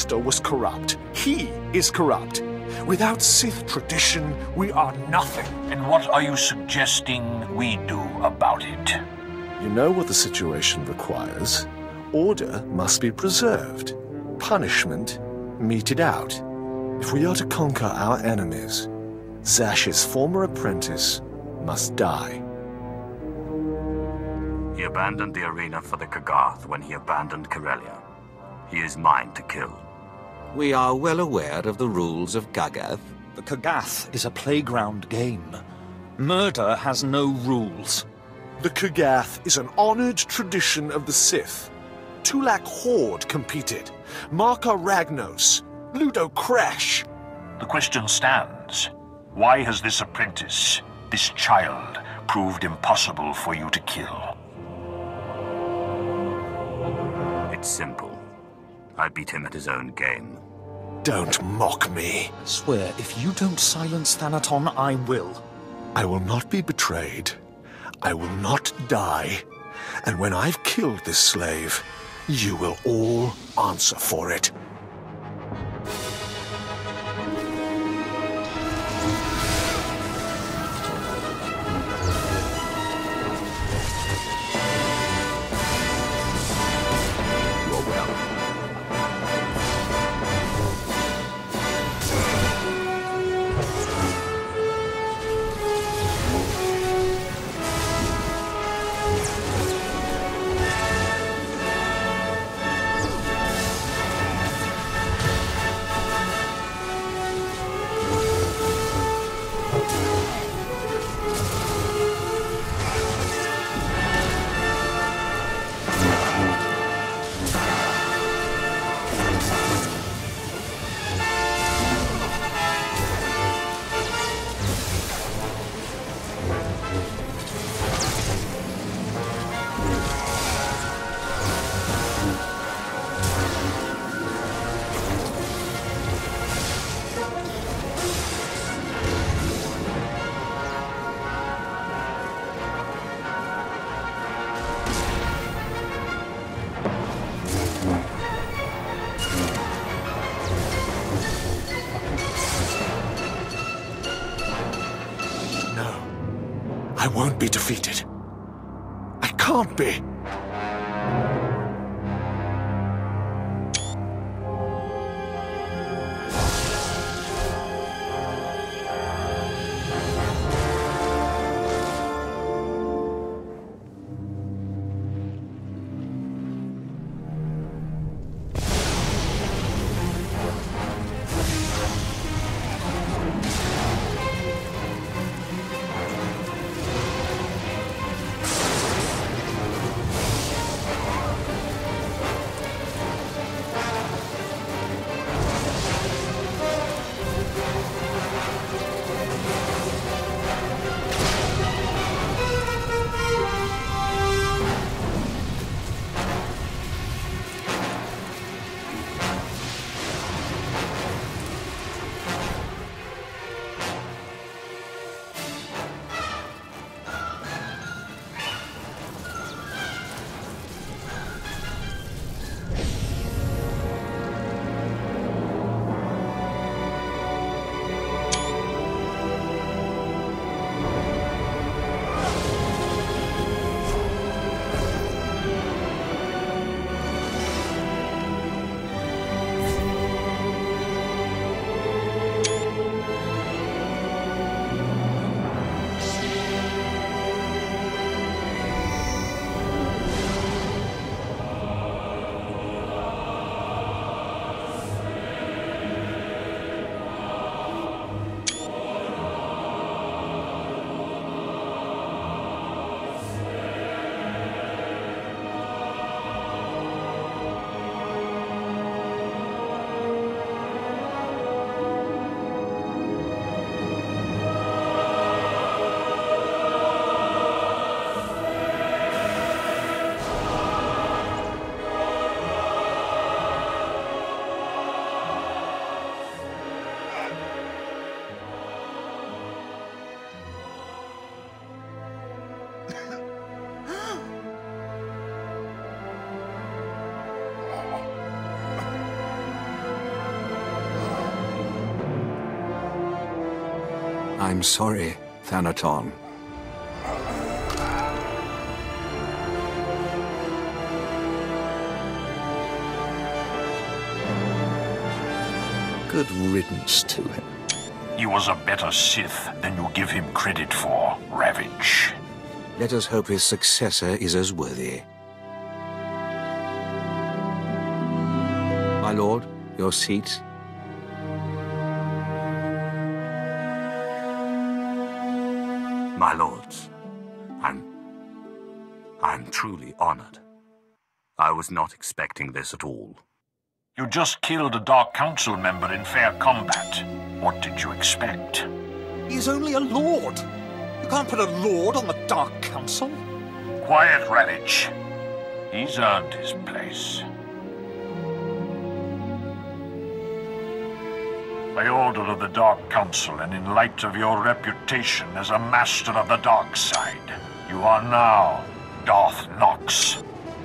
master was corrupt. He is corrupt. Without Sith tradition, we are nothing. And what are you suggesting we do about it? You know what the situation requires. Order must be preserved. Punishment meted out. If we are to conquer our enemies, Zash's former apprentice must die. He abandoned the arena for the Kagath when he abandoned Corellia. He is mine to kill. We are well aware of the rules of Kagath. The Kagath is a playground game. Murder has no rules. The Kagath is an honored tradition of the Sith. Tulak Horde competed. Marka Ragnos. Ludo Crash. The question stands. Why has this apprentice, this child, proved impossible for you to kill? It's simple. I beat him at his own game. Don't mock me. I swear, if you don't silence Thanaton, I will. I will not be betrayed. I will not die. And when I've killed this slave, you will all answer for it. I won't be defeated. I can't be. I'm sorry, Thanaton. Good riddance to him. He was a better Sith than you give him credit for, Ravage. Let us hope his successor is as worthy. My lord, your seat. My lords, I'm truly honored. I was not expecting this at all. You just killed a Dark Council member in fair combat. What did you expect? He's only a lord. You can't put a lord on the Dark Council. Quiet, Ravage. He's earned his place. By order of the Dark Council and in light of your reputation as a master of the dark side, you are now Darth Nox.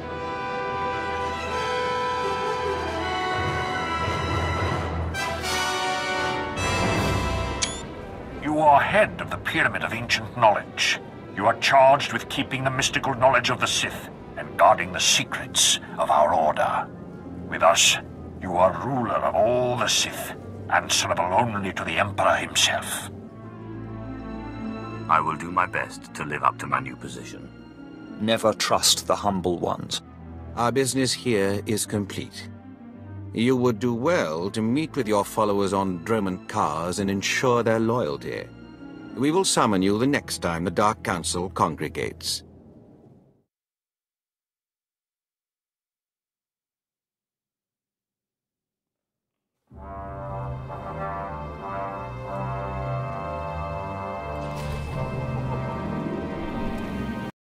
You are head of the Pyramid of Ancient Knowledge. You are charged with keeping the mystical knowledge of the Sith and guarding the secrets of our order. With us, you are ruler of all the Sith, answerable only to the Emperor himself. I will do my best to live up to my new position. Never trust the humble ones. Our business here is complete. You would do well to meet with your followers on Dromund Kaas and ensure their loyalty. We will summon you the next time the Dark Council congregates.